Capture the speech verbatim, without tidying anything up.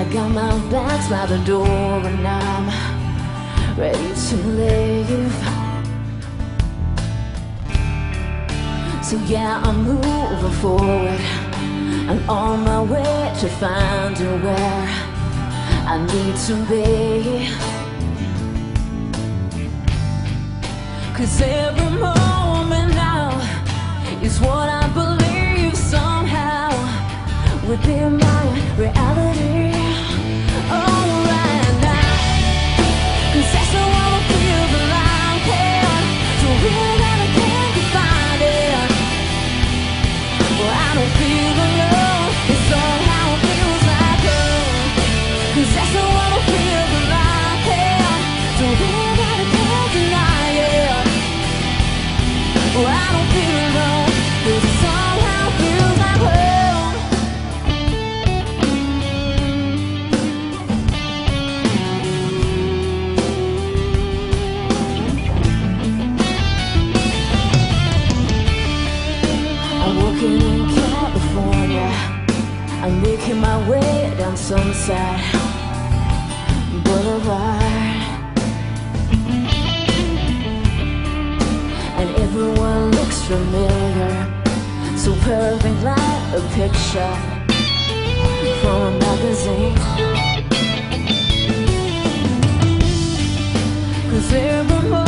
got my bags by the door and I'm ready to leave. So yeah, I'm moving forward. I'm on my way to find you where I need to be. 'Cause every moment now is what I believe somehow would be my reality. Oh, right now, 'cause that's the one I feel that I can. So really that I can't find it. Well, I don't feel alone, it somehow feels like home. 'Cause that's the one I feel that I can. So really that I can't deny it. Well, I don't feel alone, 'cause it somehow feels like home. I'm working in California. I'm making my way down Sunset Boulevard, and everyone looks familiar, so perfect like a picture from a magazine. 'Cause every